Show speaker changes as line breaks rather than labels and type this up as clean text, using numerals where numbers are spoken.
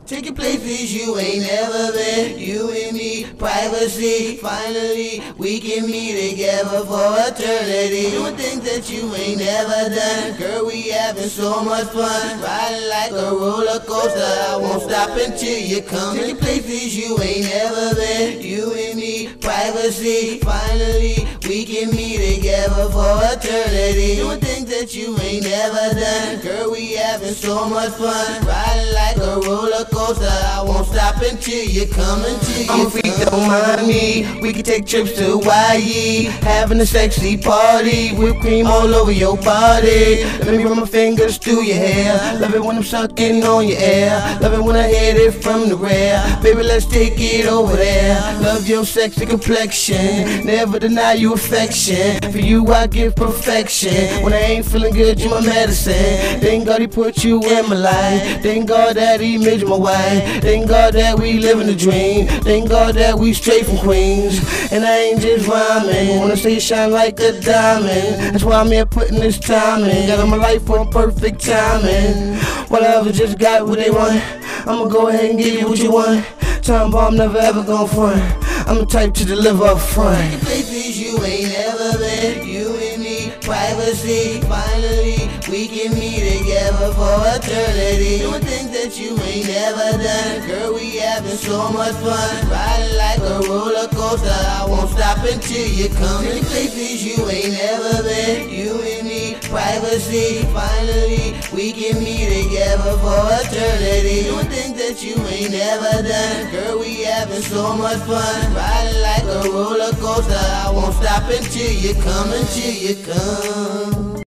Taking places you ain't never been. You and me, privacy. Finally, we can be together for eternity. Doing things that you ain't never done. Girl, we having so much fun. Riding like a roller coaster. I won't stop until you come. Taking places you ain't never been. You and me, privacy. Finally, we can be together for eternity. Doing things that you ain't never done. Girl, we having so much fun. Riding like a roller coaster. I won't stop until you come, until you come. Free, don't mind me. We can take trips to Hawaii, having a sexy party, whipped cream all over your body. Let me run my fingers through your hair. Love it when I'm sucking on your air. Love it when I hit it from the rear. Baby, let's take it over there. Love your sexy complexion. Never deny you affection. For you I give perfection. When I ain't feeling good, you my medicine. Thank God he put you in my life. Thank God that he made you my wife. Thank God that we living a dream. Thank God that we straight from Queens. And I ain't just rhyming. When I say you shine like a diamond, that's why I'm here putting this time in. Got my life on perfect timing. Whatever just got what they want. I'ma go ahead and give you what you want. Time bomb never ever gon' front. I'm the type to deliver up front. Places you ain't never been. You and me, privacy. Finally, we can be together for eternity. Doing things that you ain't never done. Girl, we having so much fun. Riding like a roller coaster. I won't stop until you come. Any places you ain't never been. You and me, privacy. Finally, we can be together for eternity. Doing things that you ain't never done. Girl, we having so much fun. Riding like a roller coaster. I won't stop until you come, until you come.